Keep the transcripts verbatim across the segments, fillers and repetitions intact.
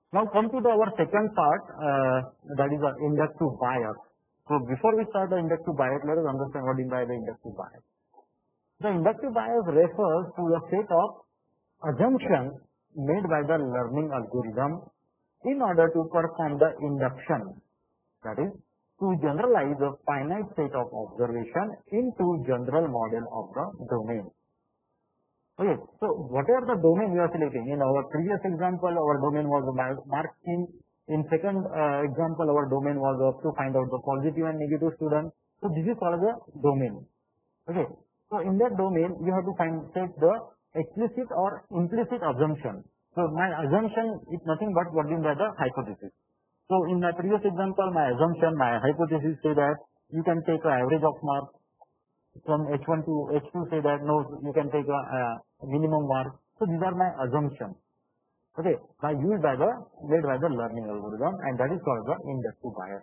Now come to the our second part, uh, that is the inductive bias. So before we start the inductive bias, let us understand what is by the inductive bias. The inductive bias refers to the set of assumptions made by the learning algorithm in order to perform the induction, that is, to generalize a finite set of observation into general model of the domain. Okay, so whatever the domain we are selecting, in our previous example, our domain was the mark scheme. In second uh, example, our domain was uh, to find out the positive and negative student. So this is called the domain. Okay, so in that domain, you have to find set the explicit or implicit assumption. So my assumption is nothing but what is by the hypothesis. So in my previous example, my assumption, my hypothesis say that you can take an average of mark from H one to H two, say that no, you can take a, a minimum mark. So these are my assumptions. Okay, by used by the made by the learning algorithm, and that is called the inductive bias.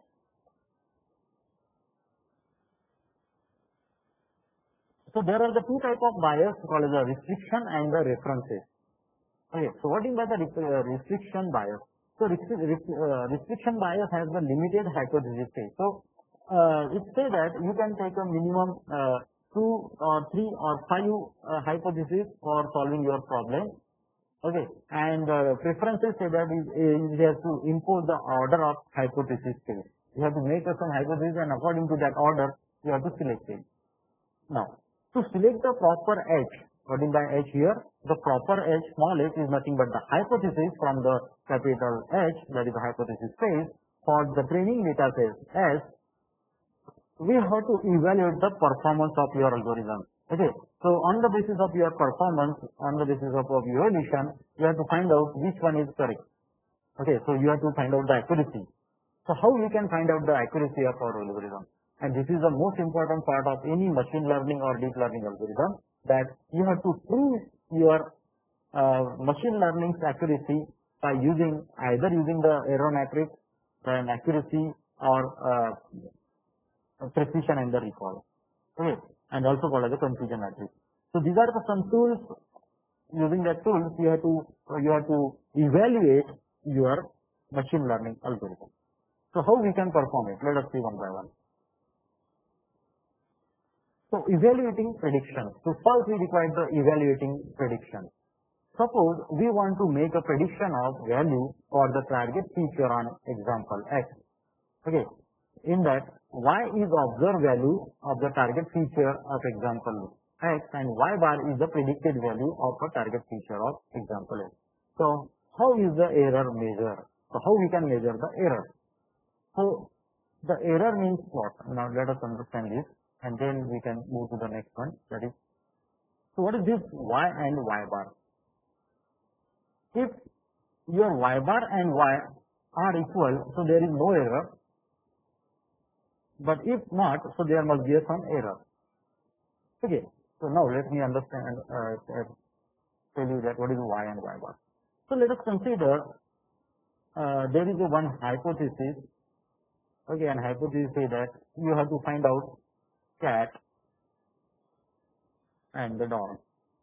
So there are the two type of bias called the restriction and the references. Okay, so what is by the restriction bias? So restriction bias has the limited hypothesis stage. So uh, it say that you can take a minimum uh, two or three or five uh, hypotheses for solving your problem. Okay, and uh, preferences say that is, is you have to impose the order of hypothesis stage. You have to make some hypothesis, and according to that order, you have to select it. Now, to select the proper H, what is by H here? The proper H, small h, is nothing but the hypothesis from the capital H, that is the hypothesis space. For the training data set S, we have to evaluate the performance of your algorithm. Okay, so on the basis of your performance, on the basis of, of evaluation, you have to find out which one is correct. Okay, so you have to find out the accuracy. So how we can find out the accuracy of our algorithm? And this is the most important part of any machine learning or deep learning algorithm, that you have to prove your uh, machine learning's accuracy by using either using the error matrix, and accuracy, or uh, precision and the recall. Okay, and also called as the confusion matrix. So these are the some tools. Using that tools, you have to you have to evaluate your machine learning algorithm. So how we can perform it? Let us see one by one. So evaluating prediction. So first we require the evaluating prediction. Suppose we want to make a prediction of value for the target feature on example X. Okay. In that, Y is observed value of the target feature of example X, and Y bar is the predicted value of a target feature of example X. So how is the error measured? So how we can measure the error? So the error means what? Now let us understand this, and then we can move to the next one. That is, so what is this Y and Y bar? If your Y bar and Y are equal, so there is no error. But if not, so there must be some error. Okay. So now let me understand, uh, tell you that what is Y and Y bar. So let us consider uh, there is a one hypothesis. Okay, and hypothesis say that you have to find out cat and the dog.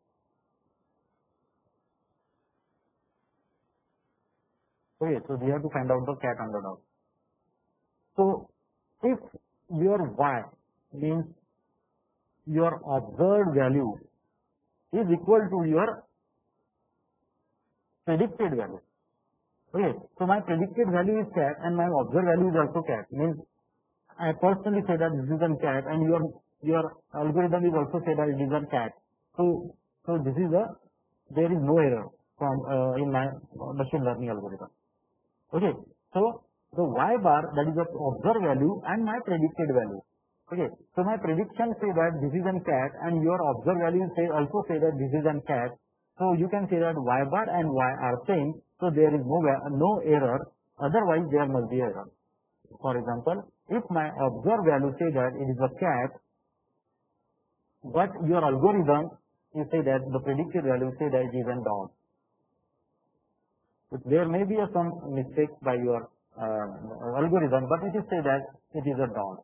Okay, so we have to find out the cat and the dog. So if your Y means your observed value is equal to your predicted value. Okay, so my predicted value is cat and my observed value is also cat. Means I personally say that this is a cat, and your your algorithm is also say that it is a cat. So so this is a there is no error from uh, in my machine learning algorithm. Okay, so the Y bar, that is the observed value and my predicted value. Okay, so my prediction say that this is a cat, and your observed value say also say that this is a cat. So you can say that Y bar and Y are same, so there is no no error. Otherwise, there must be error. For example, if my observed value say that it is a cat, but your algorithm you say that the predicted value say that it is a dog. There may be a, some mistake by your uh, algorithm, but it is say that it is a dog.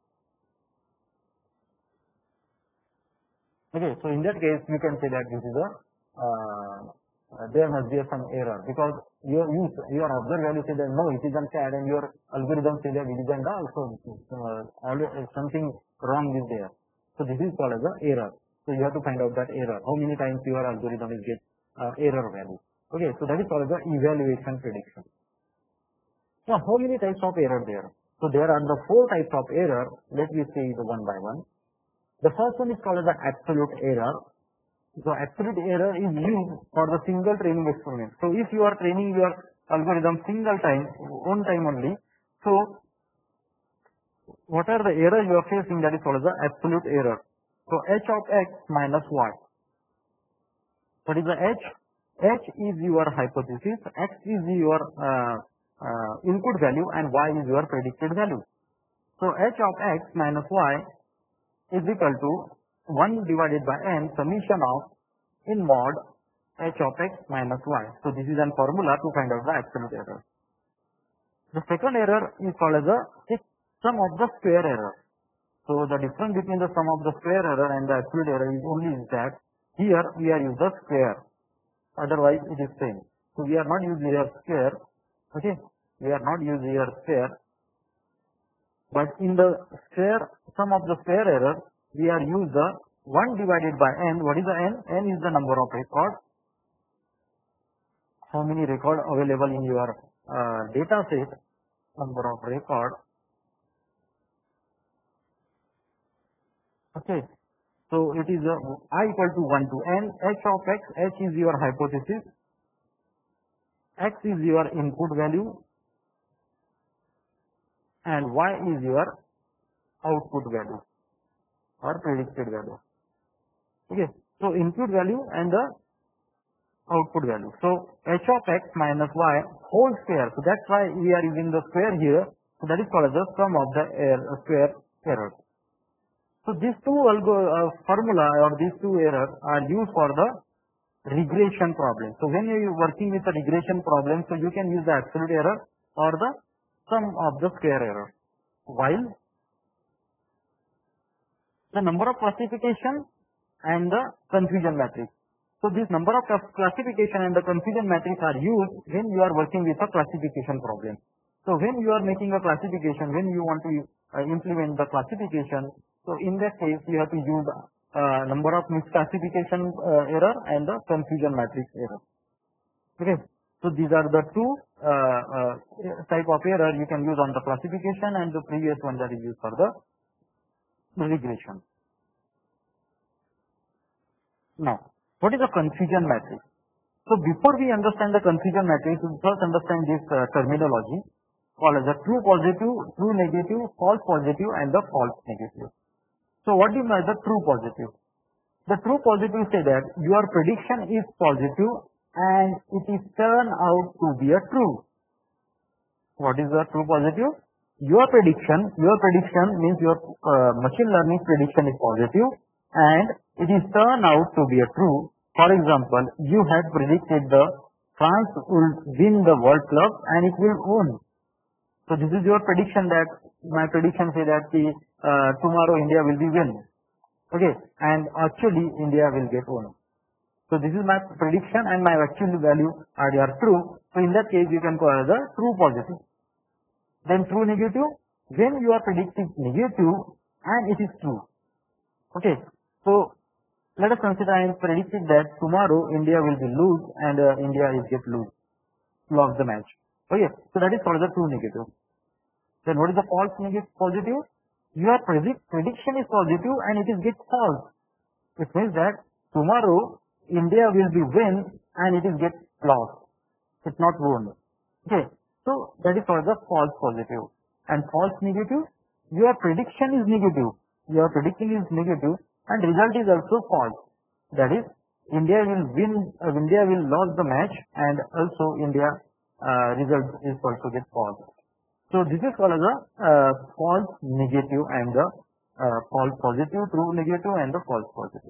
Okay, so in that case, you can say that this is a uh, there must be some error, because your use your observed value say that no, it is unfair, and your algorithm say that it is and also uh, something wrong is there. So this is called as a error. So you have to find out that error. How many times your algorithm is get uh, error value. Okay, so that is called as the evaluation prediction. Now, how many types of error there? So there are the four types of error. Let me see the one by one. The first one is called as the absolute error. So absolute error is used for the single training experiment. So if you are training your algorithm single time, one time only, so what are the errors you are facing? That is called as the absolute error. So h of x minus y. What is the h? H is your hypothesis, x is your uh, uh, input value, and y is your predicted value. So h of x minus y is equal to one divided by n summation of in mod h of x minus y. So this is a formula to find out the absolute error. The second error is called as the sum of the square error. So the difference between the sum of the square error and the absolute error is only is that here we are using the square, otherwise it is same. So we are not using here square, okay, we are not using here square, but in the square sum of the square error we are use the one divided by n. What is the n? N is the number of records. How many record available in your uh, data set? Number of record. Okay. So it is a I equal to one to n. H of x. H is your hypothesis. X is your input value. And y is your output value or predicted value. Okay. So input value and the output value. So h of x minus y whole square. So that's why we are using the square here. So that is called as the sum of the error, square error. So these two algo, uh, formula or these two errors are used for the regression problem. So when you are working with the regression problem, so you can use the absolute error or the sum of the square error. While the number of classification and the confusion matrix. So this number of classification and the confusion matrix are used when you are working with a classification problem. So when you are making a classification, when you want to uh, implement the classification, so in that case you have to use uh, number of misclassification uh, error and the confusion matrix error. Okay. So these are the two uh, uh, type of error you can use on the classification, and the previous one that is used for the regression. Now, what is a confusion matrix? So before we understand the confusion matrix, we first understand this uh, terminology called as a true positive, true negative, false positive, and the false negative. So what do you mean by the true positive? The true positive say that your prediction is positive and it is turned out to be a true. What is the true positive? Your prediction, your prediction means your uh, machine learning prediction is positive and it is turned out to be a true. For example, you had predicted the France will win the World Cup and it will win. So this is your prediction, that my prediction say that the, uh, tomorrow India will be win. Okay, and actually India will get won. So this is my prediction and my actual value are, are true. So in that case you can call it the true positive. Then true negative, when you are predicting negative and it is true. Okay, so let us consider I am predicting that tomorrow India will be lose and uh, India is get lose, lost the match. Okay, so that is called the true negative. Then what is the false negative positive? Your predict, prediction is positive and it is get false. It means that tomorrow India will be win and it is get lost. It's not won. Okay, so that is called the false positive. And false negative, your prediction is negative. Your predicting is negative and result is also false. That is, India will win, uh, India will lose the match and also India uh, result is also get false. So this is called as a uh, false negative and the uh, false positive, true negative and the false positive.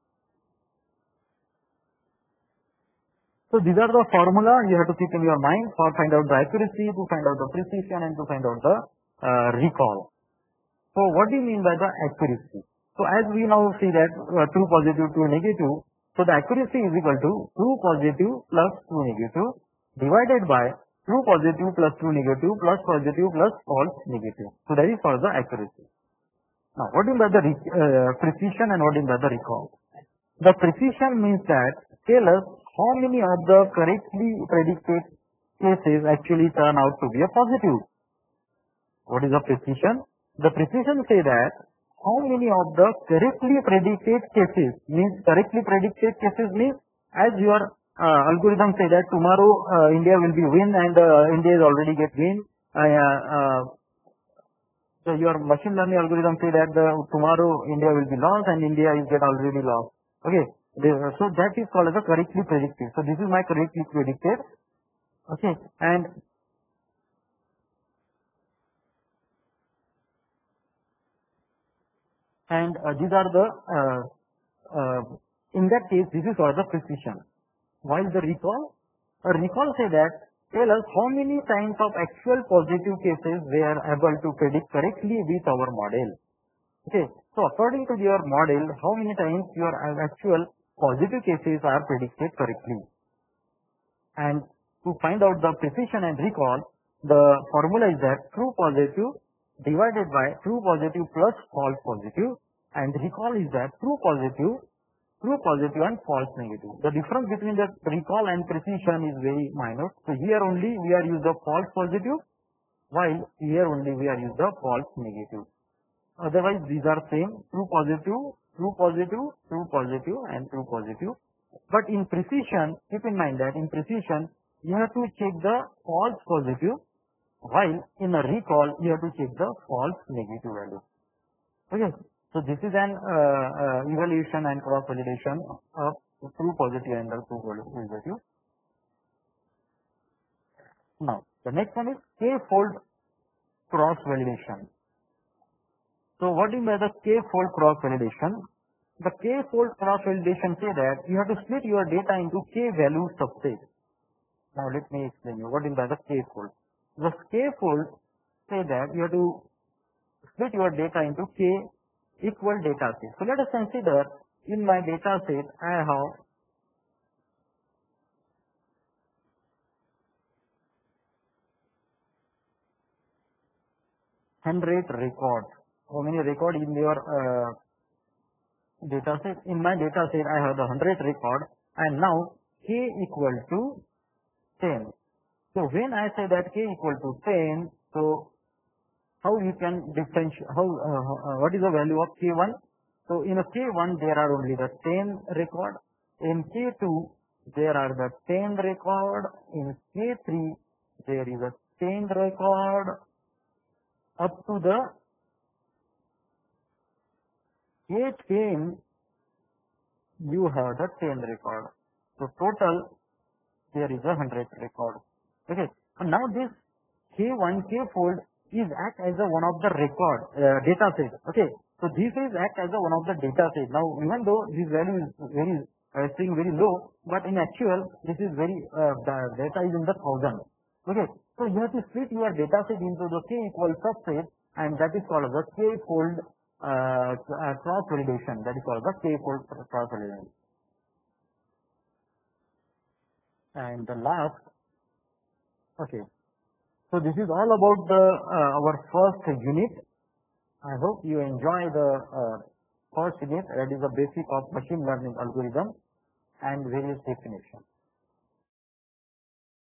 So these are the formula you have to keep in your mind for find out the accuracy, to find out the precision and to find out the uh, recall. So what do you mean by the accuracy? So as we now see that uh, true positive, true negative, so the accuracy is equal to true positive plus true negative. divided by true positive plus true negative plus positive plus false negative. So that is for the accuracy. Now, what do you mean by the uh, precision and what do you mean by the recall? The precision means that tell us how many of the correctly predicted cases actually turn out to be a positive. What is the precision? The precision say that how many of the correctly predicted cases means correctly predicted cases means as your uh, algorithm say that tomorrow uh, India will be win and uh, India is already get win. Uh, uh, so your machine learning algorithm say that the, tomorrow India will be lost and India is get already lost. Okay, so that is called as a correctly predicted. So this is my correctly predicted. Okay, and and uh, these are the uh, uh, in that case this is called the precision. While the recall, a recall say that tell us how many times of actual positive cases we are able to predict correctly with our model. Okay, so according to your model, how many times your actual positive cases are predicted correctly? And to find out the precision and recall, the formula is that true positive divided by true positive plus false positive, and recall is that true positive, true positive and false negative. The difference between the recall and precision is very minor. So here only we are use the false positive, while here only we are use the false negative. Otherwise, these are same, true positive, true positive, true positive, and true positive. But in precision, keep in mind that in precision, you have to check the false positive, while in a recall, you have to check the false negative value. Okay, so this is an uh, uh, evaluation and cross-validation of true positive and the true negative. Now, the next one is k-fold cross-validation. So what do you mean by the k-fold cross-validation? The k-fold cross-validation say that you have to split your data into k-value subset. Now let me explain you what do you mean by the k-fold. The k-fold say that you have to split your data into k equal data set. So let us consider in my data set I have one hundred records. How many record in your uh, data set? In my data set, I have the one hundred record, and now k equal to ten. So when I say that k equal to ten, so how you can differentiate? How uh, uh, what is the value of k one? So in a k one there are only the ten record. In k two there are the ten record. In k three there is a ten record up to the k ten, you have the ten record. So total there is a one hundred record. Okay. And now this k one, k fold is act as a one of the record uh, data set. Okay. So this is act as a one of the data set. Now even though this value is very uh, staying very low, but in actual this is very uh, the data is in the thousand. Okay. So you have to split your data set into the k equal subset, and that is called the k fold Uh, uh, cross validation. That is called the k-fold cross validation. And the last, okay. So this is all about the uh, our first unit. I hope you enjoy the uh, first unit. That is the basic of machine learning algorithm and various definitions.